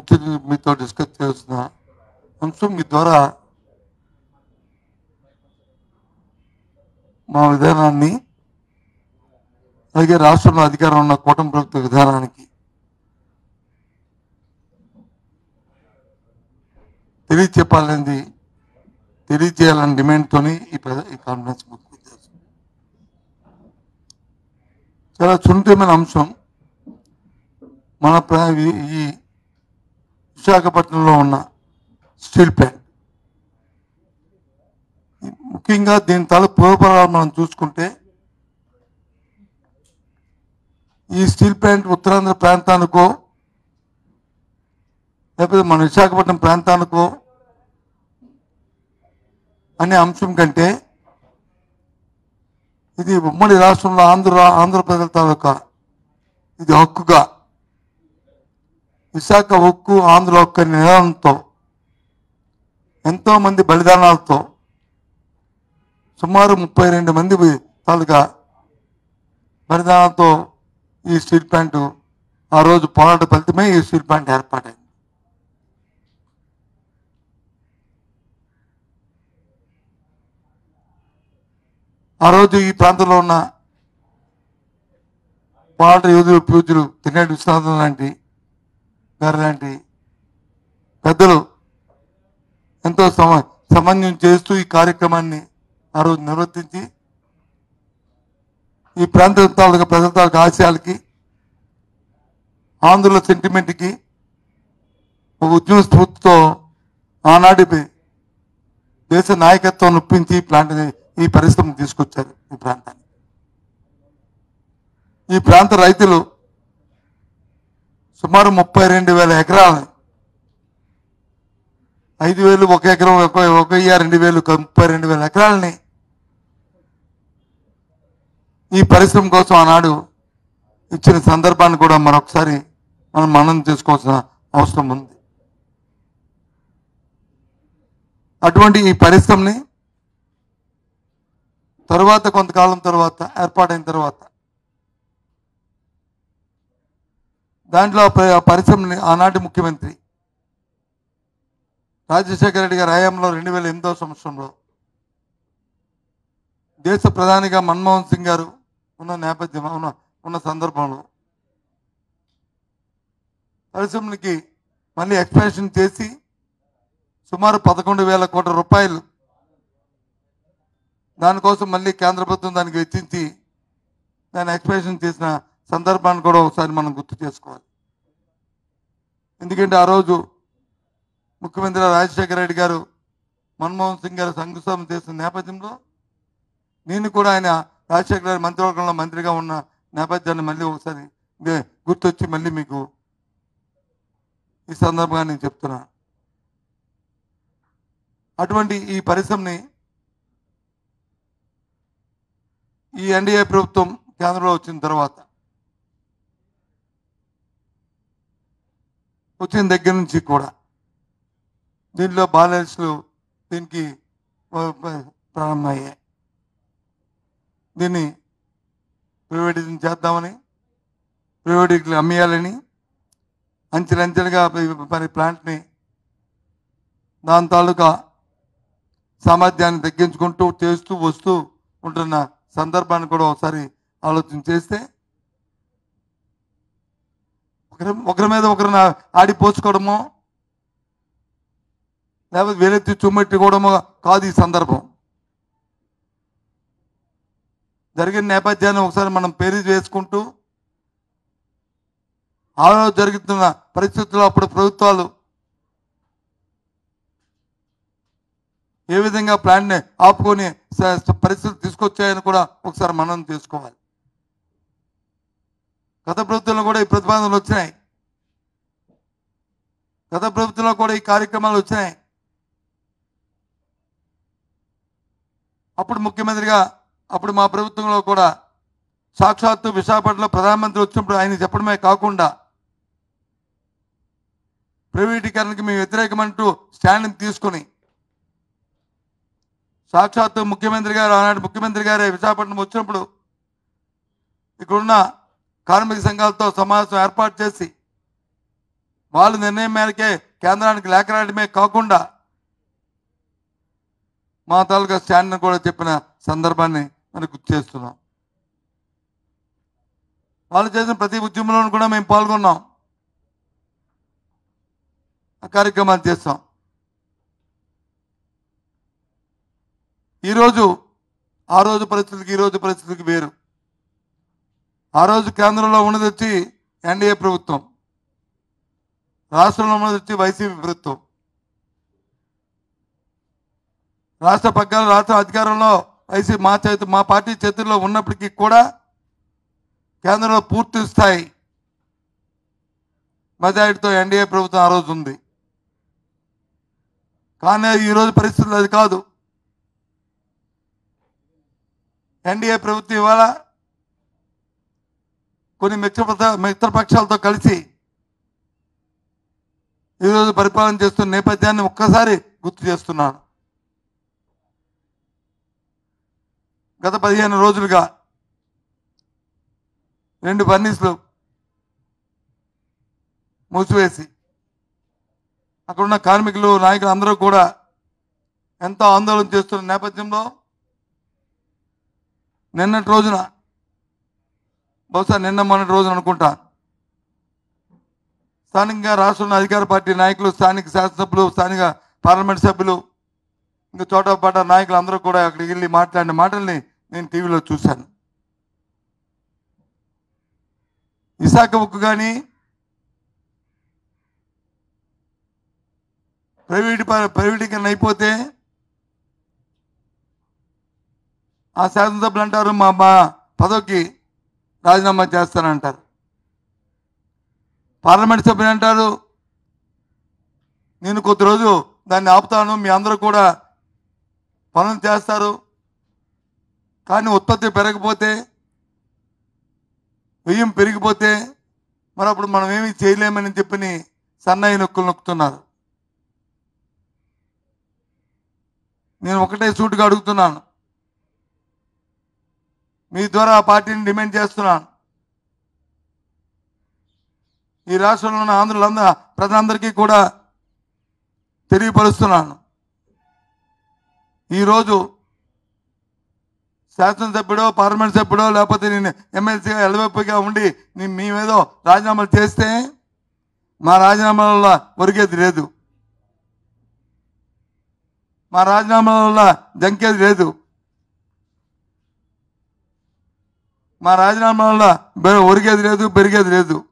మీతో డిస్కస్ చేస్తున్న అంశం మీ ద్వారా మా విధానాన్ని అలాగే రాష్ట్రంలో అధికారం ఉన్న కూటమి ప్రభుత్వ విధానానికి తెలియజేయాలని డిమాండ్తోని ఈ కాన్ఫరెన్స్ ముఖ్య ఉద్దేశం. చాలా సున్నితమైన అంశం. మన ఈ విశాఖపట్నంలో ఉన్న స్టీల్ ప్లాంట్, ముఖ్యంగా దీని తాలూకు పూర్వపరాలు మనం చూసుకుంటే ఈ స్టీల్ ప్లాంట్ ఉత్తరాంధ్ర ప్రాంతానికో లేకపోతే మన విశాఖపట్నం ప్రాంతానికో అనే అంశం కంటే ఇది ఉమ్మడి రాష్ట్రంలో ఆంధ్ర ప్రజల తాలూకా ఇది హక్కుగా విశాఖ హక్కు ఆంధ్ర హక్కు అనే నినాదంతో ఎంతోమంది బలిదానాలతో సుమారు 32 మంది తాలూకా బలిదానాలతో ఈ స్టీల్ ప్లాంట్ ఆ రోజు పోరాట ఫలితమే ఈ స్టీల్ ప్లాంట్ ఏర్పాటైంది. ఆ రోజు ఈ ప్రాంతంలో ఉన్న పోరాట యోధులు పూజలు తినేటి విశ్వనాథం లాంటి గారు లాంటి పెద్దలు ఎంతో సమన్వయం చేస్తూ ఈ కార్యక్రమాన్ని ఆ రోజు నిర్వర్తించి ఈ ప్రాంత తాలూకా ప్రజల తాలూకా ఆశయాలకి ఆంధ్రుల సెంటిమెంట్కి ఒక ఉద్యమ స్ఫూర్తితో ఆనాటి దేశ నాయకత్వం ఒప్పించి ఈ పరిశ్రమను తీసుకొచ్చారు ఈ ప్రాంతానికి. ఈ ప్రాంత రైతులు సుమారు 32,000 ఎకరాలని 5,000 ఒక ఎకరం 1,000 2,000 32,000 ఎకరాలని ఈ పరిశ్రమ కోసం ఆనాడు ఇచ్చిన సందర్భాన్ని కూడా మరొకసారి మనం మననం చేసుకోవాల్సిన అవసరం ఉంది. అటువంటి ఈ పరిశ్రమని తర్వాత కొంతకాలం తర్వాత ఏర్పాటైన తర్వాత దాంట్లో పరిశ్రమని ఆనాటి ముఖ్యమంత్రి రాజశేఖర రెడ్డి గారి హయాంలో 2008వ సంవత్సరంలో దేశ ప్రధానిగా మన్మోహన్ సింగ్ గారు ఉన్న నేపథ్యం ఉన్న సందర్భంలో పరిశ్రమకి మళ్ళీ ఎక్స్పాన్షన్ చేసి సుమారు 11,000 కోట్ల రూపాయలు దానికోసం మళ్ళీ కేంద్ర ప్రభుత్వం దానికి వెచ్చించి దాన్ని ఎక్స్పాన్షన్ చేసిన సందర్భాన్ని కూడా ఒకసారి మనం గుర్తు చేసుకోవాలి. ఎందుకంటే ఆ రోజు ముఖ్యమంత్రి రాజశేఖర రెడ్డి గారు మన్మోహన్ సింగ్ గారు శంకుస్థాపన చేసిన నేపథ్యంలో నేను కూడా ఆయన రాజశేఖర గారి మంత్రివర్గంలో మంత్రిగా ఉన్న నేపథ్యాన్ని మళ్ళీ ఒకసారి గుర్తొచ్చి మళ్ళీ మీకు ఈ సందర్భంగా నేను చెప్తున్నా. అటువంటి ఈ పరిశ్రమని ఈ ఎన్డీఏ ప్రభుత్వం కేంద్రంలో వచ్చిన తర్వాత వచ్చిన దగ్గర నుంచి కూడా దీంట్లో బాలెన్స్లు దీనికి ప్రారంభమయ్యాయి. దీన్ని ప్రైవేటైజేషన్ చేద్దామని ప్రైవేట్కి అమ్మేయాలని అంచెలంచెలుగా మరి ప్లాంట్ని దాని తాలూకా సామర్థ్యాన్ని తగ్గించుకుంటూ చేస్తూ వస్తూ ఉంటున్న సందర్భాన్ని కూడా ఒకసారి ఆలోచన చేస్తే ఒకరి మీద ఒకరిని ఆడిపోసుకోవడమో లేకపోతే వేలెత్తి చుమ్మెట్టుకోవడమో కాదు ఈ సందర్భం. జరిగిన నేపథ్యాన్ని ఒకసారి మనం పేరు వేసుకుంటూ ఆ రోజు జరుగుతున్న పరిస్థితుల్లో అప్పుడు ప్రభుత్వాలు ఏ విధంగా ప్లాన్ని ఆపుకొని పరిస్థితులు తీసుకొచ్చాయని కూడా ఒకసారి మనం తీసుకోవాలి. గత ప్రభుత్వంలో కూడా ఈ ప్రతిపాదనలు వచ్చినాయి, గత ప్రభుత్వంలో కూడా ఈ కార్యక్రమాలు వచ్చినాయి. అప్పుడు ముఖ్యమంత్రిగా అప్పుడు మా ప్రభుత్వంలో కూడా సాక్షాత్తు విశాఖపట్నంలో ప్రధానమంత్రి వచ్చినప్పుడు ఆయన చెప్పడమే కాకుండా ప్రైవేటీకరణకి మేము వ్యతిరేకమంటూ స్టాండ్ తీసుకొని సాక్షాత్తు ముఖ్యమంత్రి గారు ఆనాడు ముఖ్యమంత్రి గారే విశాఖపట్నం వచ్చినప్పుడు ఇక్కడున్న కార్మిక సంఘాలతో సమావేశం ఏర్పాటు చేసి వాళ్ళు నిర్ణయం మేరకే కేంద్రానికి లేఖ రాయడమే కాకుండా మా తాలూకా స్టాండ్ని కూడా చెప్పిన సందర్భాన్ని మనం గుర్తు చేస్తున్నాం. వాళ్ళు చేసిన ప్రతి ఉద్యమంలోనూ కూడా మేము పాల్గొన్నాం, ఆ కార్యక్రమాలు చేస్తాం. ఈరోజు ఆ రోజు పరిస్థితులకి ఈ రోజు పరిస్థితులకి వేరు. ఆ రోజు కేంద్రంలో ఉన్నది వచ్చి ఎన్డీఏ ప్రభుత్వం, రాష్ట్రంలో ఉన్నది వచ్చి వైసీపీ ప్రభుత్వం. రాష్ట్ర పగ్గాలు రాష్ట్ర అధికారంలో వైసీపీ మా పార్టీ చేతుల్లో ఉన్నప్పటికీ కూడా కేంద్రంలో పూర్తి స్థాయి మెజారిటీతో ఎన్డీఏ ప్రభుత్వం ఆ రోజు ఉంది. కానీ ఈరోజు పరిస్థితులు అది కాదు. ఎన్డీఏ ప్రభుత్వం ఇవాళ కొన్ని మిత్రపక్షాలతో కలిసి ఈరోజు పరిపాలన చేస్తున్న నేపథ్యాన్ని ఒక్కసారి గుర్తు చేస్తున్నాను. గత 15 రోజులుగా 2 ఫర్నిస్లు మూసివేసి అక్కడున్న కార్మికులు నాయకులు అందరూ కూడా ఎంతో ఆందోళన చేస్తున్న నేపథ్యంలో నిన్నటి రోజున, బహుశా మొన్నటి రోజున అనుకుంటా, స్థానికంగా రాష్ట్రంలో అధికార పార్టీ నాయకులు, స్థానిక శాసనసభ్యులు, స్థానిక పార్లమెంట్ సభ్యులు, ఇంకా చోటపాట నాయకులు అందరూ కూడా అక్కడికి వెళ్ళి మాట్లాడిన మాటల్ని నేను టీవీలో చూశాను. విశాఖ ఉక్కు కానీ ప్రైవేటీకరణ అయిపోతే ఆ శాసనసభ్యులు అంటారు మా పదవికి రాజీనామా చేస్తానంటారు. పార్లమెంట్ సభ్యులు అంటారు నేను కొద్ది రోజు దాన్ని ఆపుతాను, మీ అందరూ కూడా పనులు చేస్తారు, కానీ ఉత్పత్తి పెరగకపోతే, వ్యయం పెరిగిపోతే మరి అప్పుడు మనం ఏమీ చేయలేమని చెప్పని సన్నాయి నొక్కులు నొక్కుతున్నారు. నేను ఒకటే సూటుగా అడుగుతున్నాను, మీ ద్వారా ఆ పార్టీని డిమాండ్ చేస్తున్నాను. ఈ రాష్ట్రంలో ఉన్న ఆంధ్రులందరూ ప్రజలందరికీ కూడా తెలియపరుస్తున్నాను, ఈరోజు శాసనసభ్యుడో పార్లమెంట్ సభ్యుడో లేకపోతే నేను ఎమ్మెల్సీగా ఎలవెప్పుగా ఉండి మేమేదో రాజీనామాలు చేస్తే మా రాజీనామాల వల్ల ఒరిగేది లేదు, మా రాజీనామాల వల్ల జంకేది లేదు, మా రాజీనామా వల్ల ఒరిగేది లేదు, పెరిగేది లేదు.